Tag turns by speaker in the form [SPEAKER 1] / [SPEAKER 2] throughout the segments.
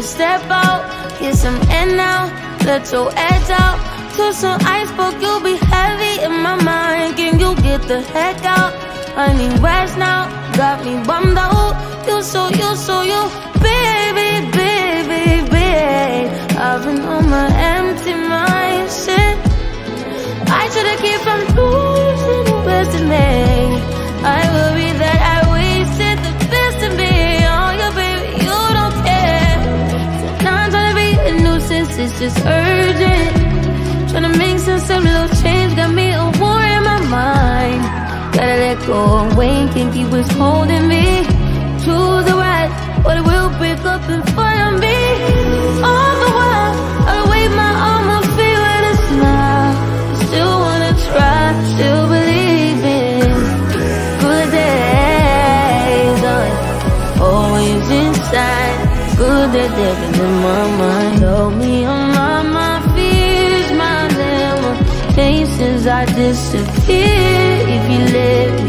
[SPEAKER 1] to step out, get some air now, let your edge out. To some iceberg, you'll be heavy in my mind. Can you get the heck out? I need rest now, got me bummed out. You, baby, baby, baby. I've been on my empty mind, shit. I should've kept from losing the best of me. I worry that I wasted the best of me. Oh, yeah, baby, you don't care. So now I'm trying to be a nuisance, it's just urgent. Tryna make sense of little change, got me a war in my mind. Gotta let go of weight, can't keep what's holding me. Choose the right, but it will break up in front of me. All the while, I'll wave my arm, I'll feel with a smile. Still wanna try, still believe in good days. Always inside, good that they've been in my mind. Help me unlock my fears, my limitations. I disappear if you let me.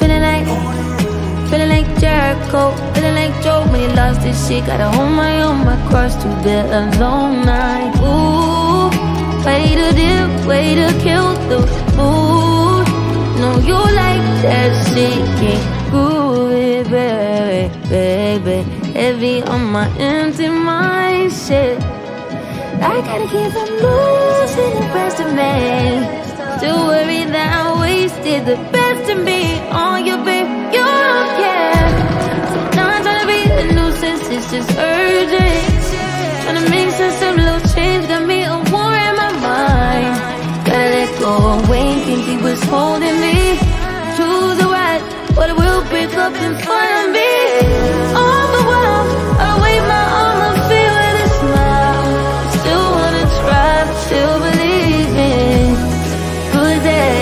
[SPEAKER 1] Feeling like Jericho, feeling like Joe when he lost his shit. Gotta hold my own, my cross to bear a long night. Ooh, way to dip, way to kill the mood. No, you like that shit, can't groove it, baby, baby. Heavy on my empty mind, shit. I gotta keep from losing the rest of me. Still worried that I wasted the best of me on you, babe. You don't care. So now I'm trying to be a nuisance, it's just urgent. Trying to make sense of little change, got me a war in my mind. Gotta let go of weight, can't keep what's holding me. Choose the right, but it will break up in front of me. All the while, I'll wave my arm, I'll feel with a smile. Still wanna try, still believe in good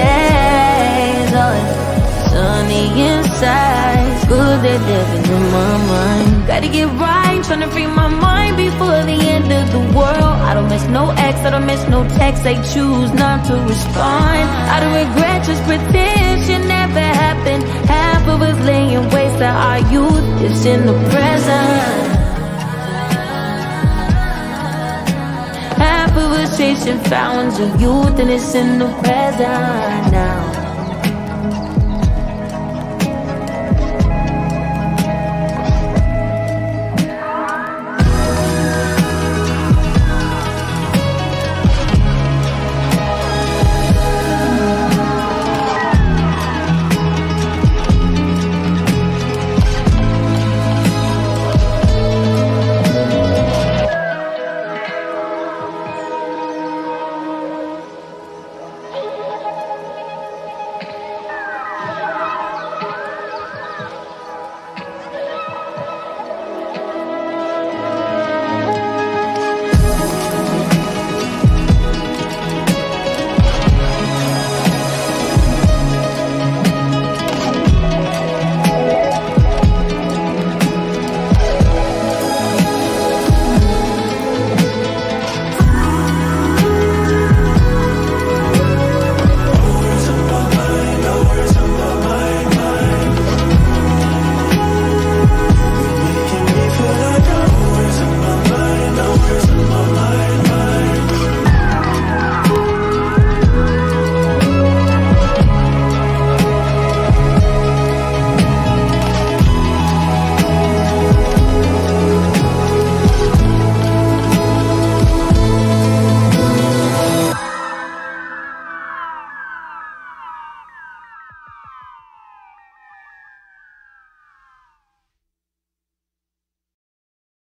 [SPEAKER 1] days. Sunny inside, good that living in my mind. Gotta get right, tryna free my mind before the end of the world. I don't miss no ex, I don't miss no text. I choose not to respond. I don't regret, just pretend shit never happened. Half of us laying waste to our youth is in the present. Half of us chasing fountains of youth and it's in the present now.